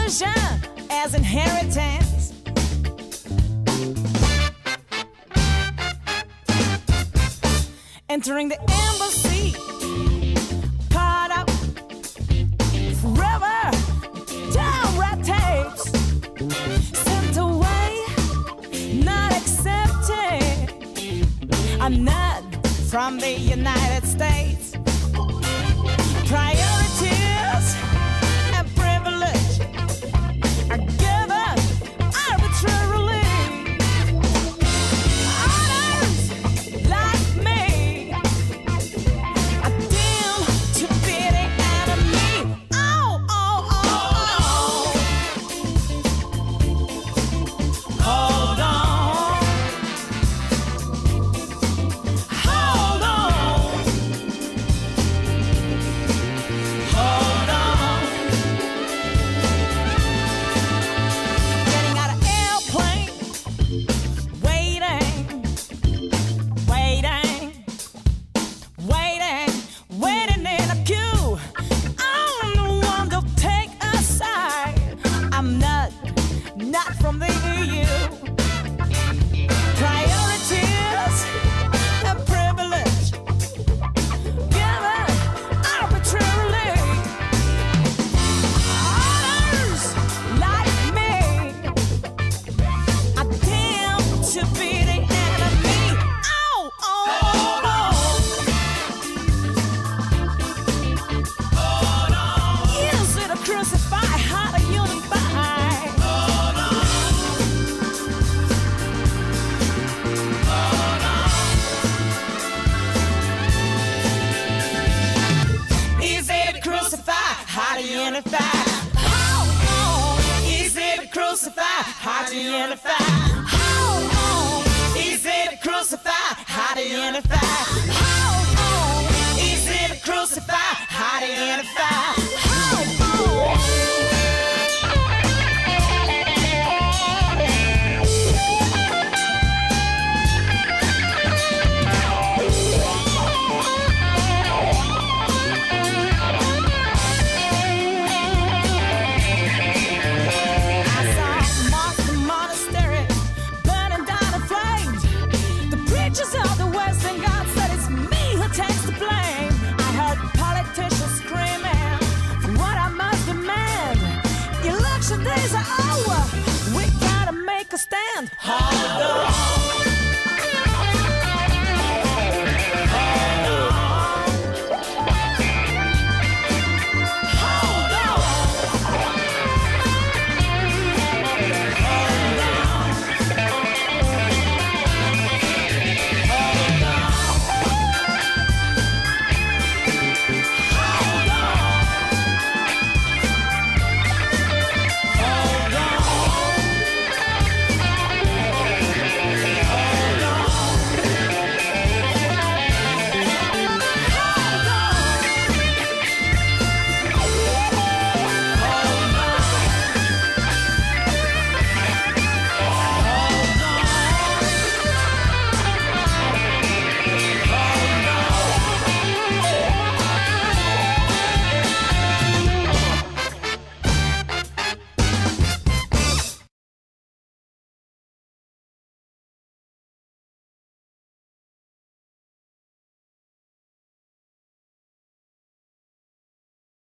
Constitution as inheritance. Entering the embassy, caught up forever, down red tapes, sent away, not accepted. I'm not from the United States. Priorities and privilege are given arbitrarily. Others, like me, are deemed to be the enemy. Oh, oh, oh, oh. Hold on. Hold on. Hold on. Getting out of airplane, waiting, waiting, waiting, waiting in a queue. I'm the one to take a side. I'm not from the EU. Priorities and privilege given arbitrarily. Others, like me, are deemed to be the enemy. Oh, oh, oh, oh. Is it a crucify? How to unify? Is it a crucify? How to unify? How long is it a crucify? How to unify? How long is it a crucify? How to unify? How long is it a crucify? How to unify? How long? I saw monster monasteries burning down in flames. The preachers of the Western God said it's me who takes the blame. I heard politicians screaming for what I must demand. Election days are over. We gotta make a stand. Hold